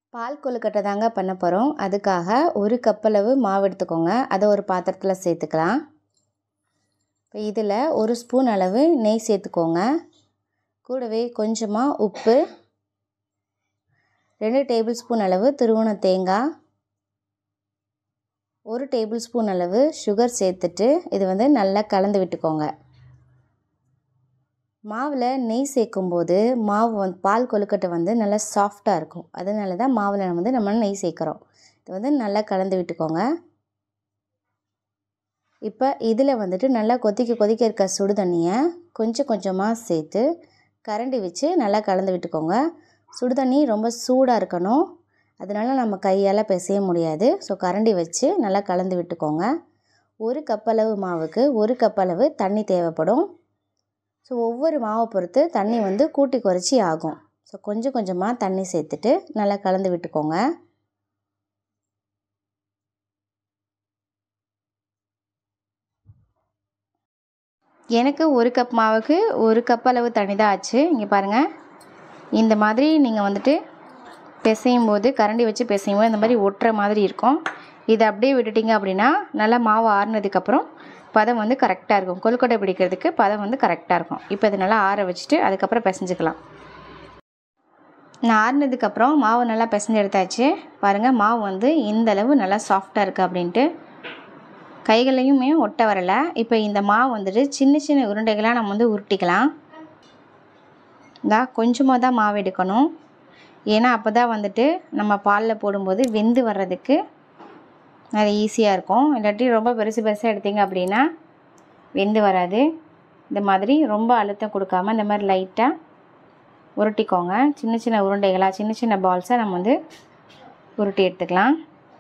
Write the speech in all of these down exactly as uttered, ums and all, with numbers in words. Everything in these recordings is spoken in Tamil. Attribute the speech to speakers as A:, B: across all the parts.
A: பால் கொழுக்கட்டை தாங்க பண்ண போகிறோம். அதுக்காக ஒரு கப் அளவு மாவு எடுத்துக்கோங்க. அதை ஒரு பாத்திரத்தில் சேர்த்துக்கலாம். இப்போ இதில் ஒரு ஸ்பூன் அளவு நெய் சேர்த்துக்கோங்க. கூடவே கொஞ்சமாக உப்பு, ரெண்டு டேபிள் ஸ்பூன் அளவு துருவன தேங்காய், ஒரு டேபிள் ஸ்பூன் அளவு சுகர் சேர்த்துட்டு இது வந்து நல்லா கலந்து விட்டுக்கோங்க. மாவில் நெய் சேர்க்கும்போது மாவு வந்து பால் கொழுக்கட்டை வந்து நல்லா சாஃப்டாக இருக்கும். அதனால தான் மாவில் வந்து நம்ம நெய் சேர்க்குறோம். இது வந்து நல்லா கலந்து விட்டுக்கோங்க. இப்போ இதில் வந்துட்டு நல்லா கொதிக்க கொதிக்க இருக்க சுடு தண்ணியை கொஞ்சம் கொஞ்சமாக சேர்த்து கரண்டி வச்சு நல்லா கலந்து விட்டுக்கோங்க. சுடு தண்ணி ரொம்ப சூடாக இருக்கணும். அதனால் நம்ம கையால் பிசைய முடியாது. ஸோ கரண்டி வச்சு நல்லா கலந்து விட்டுக்கோங்க. ஒரு கப் அளவு மாவுக்கு ஒரு கப் அளவு தண்ணி தேவைப்படும். ஸோ ஒவ்வொரு மாவை பொறுத்து தண்ணி வந்து கூட்டி குறைச்சி ஆகும். ஸோ கொஞ்சம் கொஞ்சமாக தண்ணி சேர்த்துட்டு நல்லா கலந்து விட்டுக்கோங்க. எனக்கு ஒரு கப் மாவுக்கு ஒரு கப் அளவு தண்ணி தான் ஆச்சு. இங்கே பாருங்கள், இந்த மாதிரி நீங்கள் வந்துட்டு பிசையும் போது கரண்டி வச்சு பிசையும் போது இந்த மாதிரி ஒட்டுற மாதிரி இருக்கும். இதை அப்படியே விட்டுட்டிங்க அப்படின்னா நல்லா மாவு ஆறுனதுக்கப்புறம் பதம் வந்து கரெக்டாக இருக்கும். கொழுக்கட்டை பிடிக்கிறதுக்கு பதம் வந்து கரெக்டாக இருக்கும். இப்போ இதை நல்லா ஆற வச்சுட்டு அதுக்கப்புறம் பிசைஞ்சிக்கலாம். நான் ஆறுனதுக்கப்புறம் மாவு நல்லா பிசைஞ்சு எடுத்தாச்சு. பாருங்கள், மாவு வந்து இந்த அளவு நல்லா சாஃப்டாக இருக்குது அப்படின்ட்டு கைகளையுமே ஒட்ட வரலை. இப்போ இந்த மாவு வந்துட்டு சின்ன சின்ன உருண்டைகளாக நம்ம வந்து உருட்டிக்கலாம். இந்தா கொஞ்சமாக தான் மாவு எடுக்கணும். ஏன்னா அப்போ தான் வந்துட்டு நம்ம பாலில் போடும்போது வெந்து வர்றதுக்கு அது ஈஸியாக இருக்கும். இல்லாட்டி ரொம்ப பெருசு பெருசாக எடுத்திங்க அப்படின்னா வெந்து வராது. இந்த மாதிரி ரொம்ப அழுத்தம் கொடுக்காமல் இந்த மாதிரி லைட்டாக உருட்டிக்கோங்க. சின்ன சின்ன உருண்டைகளாக சின்ன சின்ன பால்ஸாக நம்ம வந்து உருட்டி எடுத்துக்கலாம்.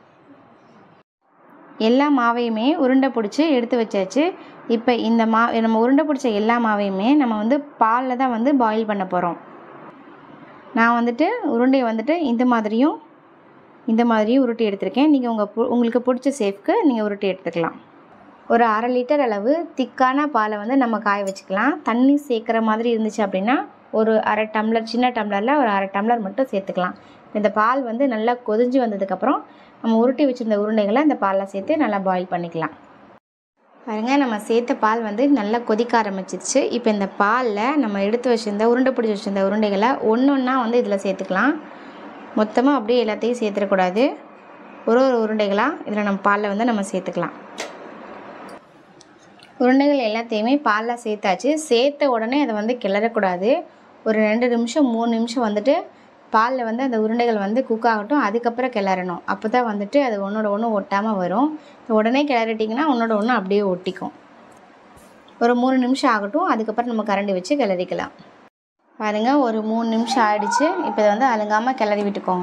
A: எல்லா மாவையுமே உருண்டை பிடிச்சி எடுத்து வச்சாச்சு. இப்போ இந்த மா நம்ம உருண்டை பிடிச்ச எல்லா மாவையுமே நம்ம வந்து பாலில் தான் வந்து பாயில் பண்ண போகிறோம். நான் வந்துட்டு உருண்டையை வந்துட்டு இந்த மாதிரியும் இந்த மாதிரியும் உருட்டி எடுத்திருக்கேன். நீங்கள் உங்கள் உங்களுக்கு பிடிச்ச ஷேப்க்கு நீங்கள் உருட்டி எடுத்துக்கலாம். ஒரு அரை லிட்டர் அளவு திக்கான பாலை வந்து நம்ம காய வச்சுக்கலாம். தண்ணி சேர்க்குற மாதிரி இருந்துச்சு அப்படின்னா ஒரு அரை டம்ளர், சின்ன டம்ளரில் ஒரு அரை டம்ளர் மட்டும் சேர்த்துக்கலாம். இந்த பால் வந்து நல்லா கொதிஞ்சு வந்ததுக்கப்புறம் நம்ம உருட்டி வச்சுருந்த உருண்டைகளை இந்த பாலில் சேர்த்து நல்லா பாயில் பண்ணிக்கலாம். பாருங்கள், நம்ம சேர்த்த பால் வந்து நல்லா கொதிக்க ஆரம்பிச்சிருச்சு. இப்போ இந்த பாலில் நம்ம எடுத்து வச்சுருந்த உருண்டை பிடிச்சி வச்சுருந்த உருண்டைகளை ஒன்று ஒன்றா வந்து இதில் சேர்த்துக்கலாம். மொத்தமாக அப்படியே எல்லாத்தையும் சேர்த்துடக்கூடாது. ஒரு ஒரு உருண்டைகளாக இதில் நம்ம பாலில் வந்து நம்ம சேர்த்துக்கலாம். உருண்டைகள் எல்லாத்தையுமே பாலில் சேர்த்தாச்சு. சேர்த்த உடனே அதை வந்து கிளறக்கூடாது. ஒரு ரெண்டு நிமிஷம் மூணு நிமிஷம் வந்துட்டு பாலில் வந்து அந்த உருண்டைகள் வந்து குக் ஆகட்டும். அதுக்கப்புறம் கிளறணும். அப்போ தான் வந்துட்டு அது ஒன்றோட ஒன்று ஒட்டாமல் வரும். உடனே கிளறிட்டிங்கன்னா ஒன்றோட ஒன்று அப்படியே ஒட்டிக்கும். ஒரு மூணு நிமிஷம் ஆகட்டும். அதுக்கப்புறம் நம்ம கரண்டி வச்சு கிளறிக்கலாம். பாருங்கள், ஒரு மூணு நிமிஷம் ஆகிடுச்சு. இப்போ இதை வந்து அழுங்காமல் கிளறி விட்டுக்கோங்க.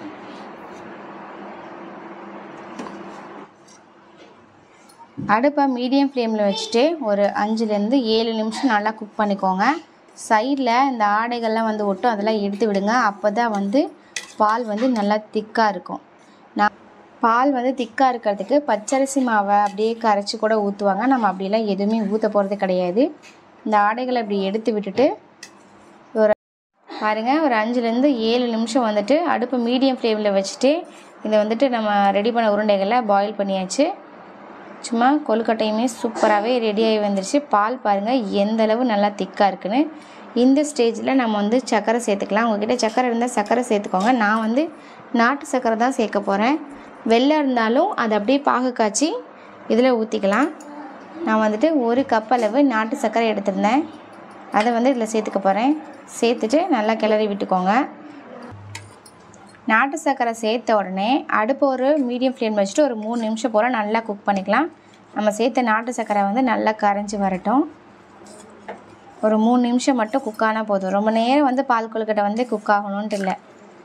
A: அடுப்பை மீடியம் ஃப்ளேமில் வச்சுட்டு ஒரு அஞ்சுலேருந்து ஏழு நிமிஷம் நல்லா குக் பண்ணிக்கோங்க. சைடில் இந்த ஆடைகள்லாம் வந்து ஒட்டும், அதெல்லாம் எடுத்து விடுங்க. அப்போ தான் வந்து பால் வந்து நல்லா திக்காக இருக்கும். நான் பால் வந்து திக்காக இருக்கிறதுக்கு பச்சரிசி மாவை அப்படியே கரைச்சி கூட ஊற்றுவாங்க. நம்ம அப்படிலாம் எதுவுமே ஊற்ற போகிறது கிடையாது. இந்த ஆடைகளை இப்படி எடுத்து விட்டுட்டு ஒரு பாருங்கள், ஒரு அஞ்சுலேருந்து ஏழு நிமிஷம் வந்துட்டு அடுப்பு மீடியம் ஃப்ளேமில் வச்சுட்டு இதை வந்துட்டு நம்ம ரெடி பண்ண உருண்டைகளை பாயில் பண்ணியாச்சு. சும்மா கொழுக்கட்டையுமே சூப்பராகவே ரெடியாகி வந்துருச்சு. பால் பாருங்கள் எந்த அளவு நல்லா திக்காக இருக்குன்னு. இந்த ஸ்டேஜில் நம்ம வந்து சர்க்கரை சேர்த்துக்கலாம். உங்கள்கிட்ட சர்க்கரை இருந்தால் சர்க்கரை சேர்த்துக்கோங்க. நான் வந்து நாட்டு சர்க்கரை தான் சேர்க்க போகிறேன். வெள்ளை இருந்தாலும் அதை அப்படியே பாகு காய்ச்சி இதில் ஊற்றிக்கலாம். நான் வந்துட்டு ஒரு கப் அளவு நாட்டு சர்க்கரை எடுத்திருந்தேன். அதை வந்து இதில் சேர்த்துக்க போகிறேன். சேர்த்துட்டு நல்லா கிளறி விட்டுக்கோங்க. நாட்டு சர்க்கரை சேர்த்த உடனே அடுப்பு ஒரு மீடியம் ஃப்ளேம் வச்சுட்டு ஒரு மூணு நிமிஷம் போல் நல்லா குக் பண்ணிக்கலாம். நம்ம சேர்த்த நாட்டு சர்க்கரை வந்து நல்லா கரைஞ்சி வரட்டும். ஒரு மூணு நிமிஷம் மட்டும் குக் ஆனால் போதும். ரொம்ப நேரம் வந்து பால் கொழுக்கட்டை வந்து குக் ஆகணுன்ட்டு இல்லை.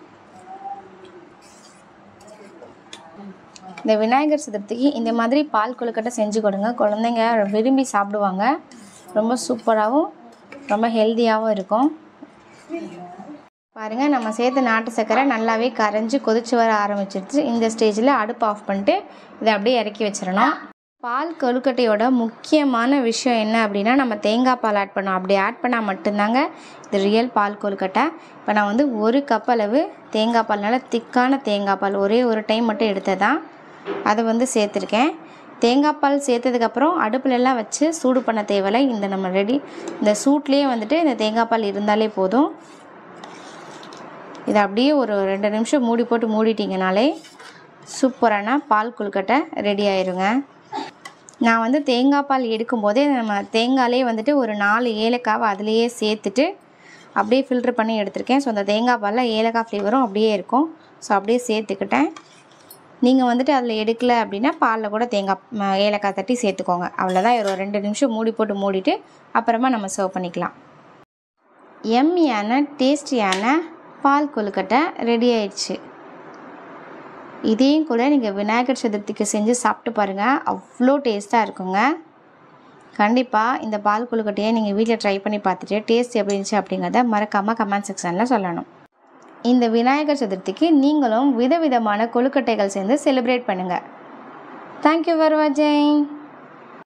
A: இந்த விநாயகர் சதுர்த்திக்கு இந்த மாதிரி பால் கொழுக்கட்டை செஞ்சு கொடுங்க. குழந்தைங்க விரும்பி சாப்பிடுவாங்க. ரொம்ப சூப்பராகவும் ரொம்ப ஹெல்த்தியாகவும் இருக்கும். பாருங்கள், நம்ம சேர்த்த நாட்டு சர்க்கரை நல்லாவே கரைஞ்சி கொதிச்சு வர ஆரம்பிச்சிருச்சு. இந்த ஸ்டேஜில் அடுப்பு ஆஃப் பண்ணிட்டு இதை அப்படியே இறக்கி வச்சிடணும். பால் கொழுக்கட்டையோட முக்கியமான விஷயம் என்ன அப்படின்னா நம்ம தேங்காய் பால் ஆட் பண்ணோம். அப்படி ஆட் பண்ணால் மட்டும்தாங்க இது ரியல் பால் கொழுக்கட்டை. இப்போ நான் வந்து ஒரு கப் அளவு தேங்காய் பால், நல்லா திக்கான தேங்காய் பால் ஒரே ஒரு டைம் மட்டும் எடுத்ததான் அதை வந்து சேர்த்துருக்கேன். தேங்காய் பால் சேர்த்ததுக்கப்புறம் அடுப்புலலாம் வச்சு சூடு பண்ண தேவையில்லை. இந்த நம்ம ரெடி இந்த சூட்லேயே வந்துட்டு இந்த தேங்காய் பால் இருந்தாலே போதும். இதை அப்படியே ஒரு ரெண்டு நிமிஷம் மூடி போட்டு மூடிட்டிங்கனாலே சூப்பரான பால் கொழுக்கட்டை ரெடி ஆயிருங்க. நான் வந்து தேங்காய் பால் எடுக்கும்போதே நம்ம தேங்காயிலே வந்துட்டு ஒரு நாலு ஏலக்காவை அதிலேயே சேர்த்துட்டு அப்படியே ஃபில்ட்ரு பண்ணி எடுத்திருக்கேன். ஸோ அந்த தேங்காய் பாலில் ஏலக்காய் ஃப்ளேவரும் அப்படியே இருக்கும். ஸோ அப்படியே சேர்த்துக்கிட்டேன். நீங்கள் வந்துட்டு அதில் எடுக்கலை அப்படின்னா பாலில் கூட தேங்காய் ஏலக்காய் தட்டி சேர்த்துக்கோங்க. அவ்வளோதான். ஒரு ரெண்டு நிமிஷம் மூடி போட்டு மூடிட்டு அப்புறமா நம்ம சர்வ் பண்ணிக்கலாம். எம்மியான டேஸ்டியான பால் கொழுக்கட்டை ரெடி ஆயிடுச்சு. இதையும் கூட நீங்கள் விநாயகர் சதுர்த்திக்கு செஞ்சு சாப்பிட்டு பாருங்கள், அவ்வளோ டேஸ்ட்டாக இருக்குங்க. கண்டிப்பாக இந்த பால் கொழுக்கட்டையை நீங்கள் வீட்டில் ட்ரை பண்ணி பார்த்துட்டு டேஸ்ட் எப்படி இருந்துச்சு அப்படிங்கிறத மறக்காமல் கமெண்ட் செக்ஷனில் சொல்லணும். இந்த விநாயகர் சதுர்த்திக்கு நீங்களும் விதவிதமான கொழுக்கட்டைகள் சேர்ந்து செலிப்ரேட் பண்ணுங்கள். தேங்க்யூ ஃபார் வாட்சிங்.